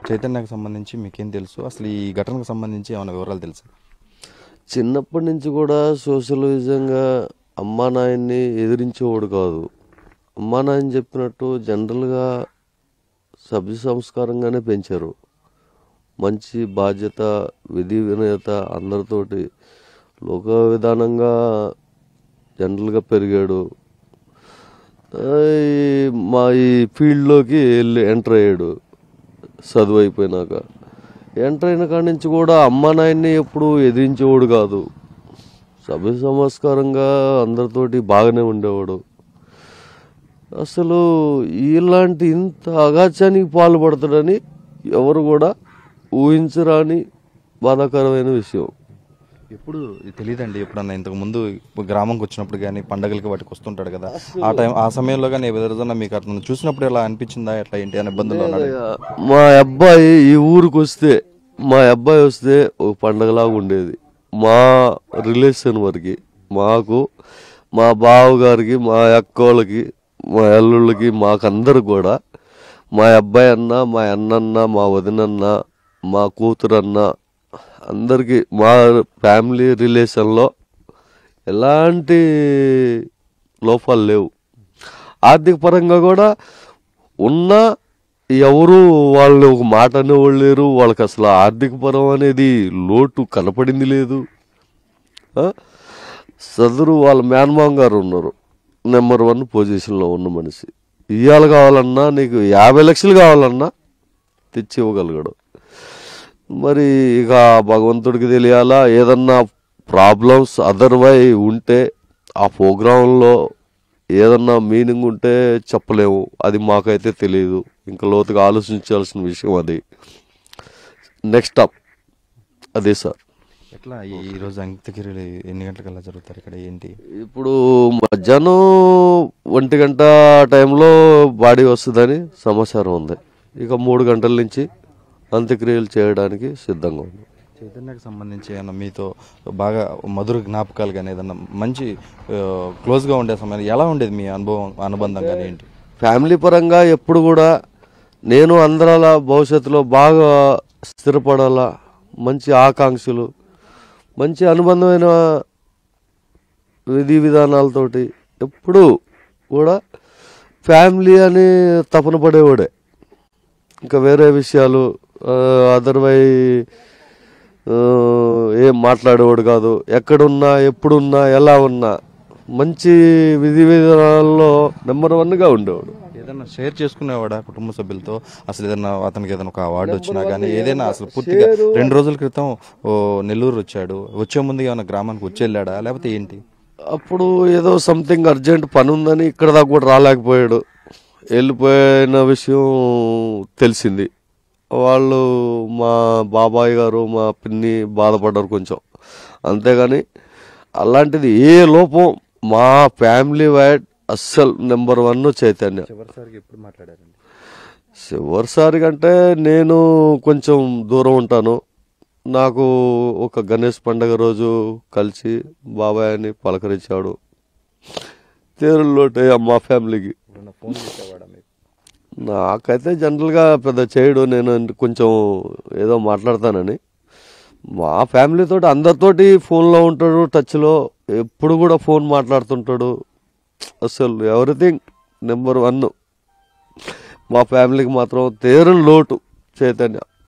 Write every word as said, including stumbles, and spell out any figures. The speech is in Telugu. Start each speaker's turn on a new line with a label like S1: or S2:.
S1: చైతన్యకు సంబంధించి మీకేం తెలుసు? అసలు ఈ ఘటనకు సంబంధించి ఏమైనా వివరాలు తెలుసా?
S2: చిన్నప్పటి నుంచి కూడా సోషలిజంగా అమ్మా నాయన్ని ఎదిరించేవాడు కాదు. అమ్మా నాయన చెప్పినట్టు జనరల్గా సభ్య సంస్కారంగానే పెంచారు. మంచి బాధ్యత, విధి వినయత, అందరితోటి లోక విధానంగా జనరల్గా పెరిగాడు. మా ఈ ఫీల్డ్లోకి వెళ్ళి ఎంటర్ అయ్యాడు చదువు అయిపోయినాక. ఎంటర్ అయిన కాడి నుంచి కూడా అమ్మ నాయన్ని ఎప్పుడు ఎదిరించేవాడు కాదు. సభ్య సంస్కారంగా అందరితోటి బాగానే ఉండేవాడు. అసలు ఇలాంటి ఇంత అగాచానికి పాల్పడతాడని ఎవరు కూడా ఊహించరాని బాధాకరమైన విషయం.
S1: ఎప్పుడు తెలియదండి. ఎప్పుడన్నా ఇంతకు ముందు గ్రామంకి వచ్చినప్పుడు కానీ పండగలకి వాటికి వస్తుంటాడు కదా, ఆ టైం ఆ సమయంలో కానీ ఏదైనా మీకు అట్లా చూసినప్పుడు ఎలా అనిపించిందా? ఎట్లా ఏంటి అనే ఇబ్బందులు?
S2: మా అబ్బాయి ఈ ఊరికి వస్తే మా అబ్బాయి వస్తే ఒక పండగలాగా ఉండేది. మా రిలేషన్ వరకు మాకు, మా బావగారికి, మా అక్కోళ్ళకి, మా అల్లుళ్ళకి, మాకందరికి కూడా మా అబ్బాయి అన్న, మా అన్నన్న, మా వదినన్న, మా కూతురన్న అందరికీ మా ఫ్యామిలీ రిలేషన్లో ఎలాంటి లోపాలు లేవు. ఆర్థిక పరంగా కూడా ఉన్నా ఎవరు వాళ్ళు ఒక మాట అనేవాళ్ళు లేరు. వాళ్ళకి అసలు ఆర్థిక పరం అనేది లోటు కనపడింది లేదు. సదరు వాళ్ళ మేనమామ గారు ఉన్నారు, నెంబర్ వన్ పొజిషన్లో ఉన్న మనిషి. ఇవాళ కావాలన్నా నీకు యాభై లక్షలు కావాలన్నా తెచ్చి ఇవ్వగలిగాడు. మరి ఇక భగవంతుడికి తెలియాలా. ఏదన్నా ప్రాబ్లమ్స్ అదర్వై ఉంటే ఆ ప్రోగ్రాంలో ఏదన్నా మీనింగ్ ఉంటే చెప్పలేము, అది మాకైతే తెలియదు. ఇంకా లోతుగా ఆలోచించాల్సిన విషయం అది. నెక్స్ట్ అప్ అదే సార్.
S1: ఎట్లా ఈరోజు అంత్యక్రియలు ఎన్ని గంటలకల్లా జరుగుతారు ఇక్కడ? ఏంటి
S2: ఇప్పుడు మధ్యాహ్నం ఒంటి గంట టైంలో బాడీ వస్తుందని సమాచారం ఉంది. ఇక మూడు గంటల నుంచి అంత్యక్రియలు చేయడానికి సిద్ధంగా ఉంది.
S1: చైతన్యకు సంబంధించి ఏమన్నా మీతో బాగా మధుర జ్ఞాపకాలు కానీ ఏదన్నా మంచి క్లోజ్గా ఉండే సమయం ఎలా ఉండేది మీ అనుభవం, అనుబంధం కానీ ఏంటి?
S2: ఫ్యామిలీ పరంగా ఎప్పుడు కూడా నేను అందరాల భవిష్యత్తులో బాగా స్థిరపడాలా, మంచి ఆకాంక్షలు, మంచి అనుబంధమైన విధి విధానాలతోటి ఎప్పుడు కూడా ఫ్యామిలీ అని తపన పడేవాడే. ఇంకా వేరే విషయాలు అదర్వై ఏం మాట్లాడేవాడు కాదు. ఎక్కడున్నా, ఎప్పుడున్నా, ఎలా ఉన్నా మంచి విధి విధానాల్లో నెంబర్ వన్గా ఉండేవాడు.
S1: ఏదైనా షేర్ చేసుకునేవాడా కుటుంబ సభ్యులతో? అసలు ఏదైనా అతనికి ఏదైనా ఒక అవార్డు వచ్చినా కానీ ఏదైనా అసలు పూర్తిగా రెండు రోజుల క్రితం నెల్లూరు వచ్చాడు, వచ్చే ముందు ఏమైనా గ్రామానికి వచ్చి వెళ్ళాడా లేకపోతే ఏంటి?
S2: అప్పుడు ఏదో సంథింగ్ అర్జెంట్ పని ఉందని ఇక్కడ దాకా కూడా రాలేకపోయాడు. వెళ్ళిపోయిన విషయం తెలిసింది. వాళ్ళు మా బాబాయ్ గారు, మా పిన్ని బాధపడ్డారు కొంచెం, అంతేగాని అలాంటిది ఏ లోపం మా ఫ్యామిలీ వైడ్ అస్సలు నెంబర్ వన్ చైతన్య.
S1: చివరిసారిగా ఎప్పుడు మాట్లాడారండి?
S2: చివరిసారి కంటే నేను కొంచెం దూరం ఉంటాను. నాకు ఒక గణేష్ పండగ రోజు కలిసి బాబాయ్ అని పలకరించాడు. తేరులోటే మా ఫ్యామిలీకి
S1: ఫోన్ చేసేవాడా?
S2: నాకైతే జనరల్గా పెద్ద చేయడు, నేను కొంచెం ఏదో మాట్లాడతానని. మా ఫ్యామిలీతో అందరితోటి ఫోన్లో ఉంటాడు, టచ్లో ఎప్పుడు కూడా ఫోన్ మాట్లాడుతుంటాడు. అసలు ఎవ్రీథింగ్ నెంబర్ వన్. మా ఫ్యామిలీకి మాత్రం తీరని లోటు చైతన్య.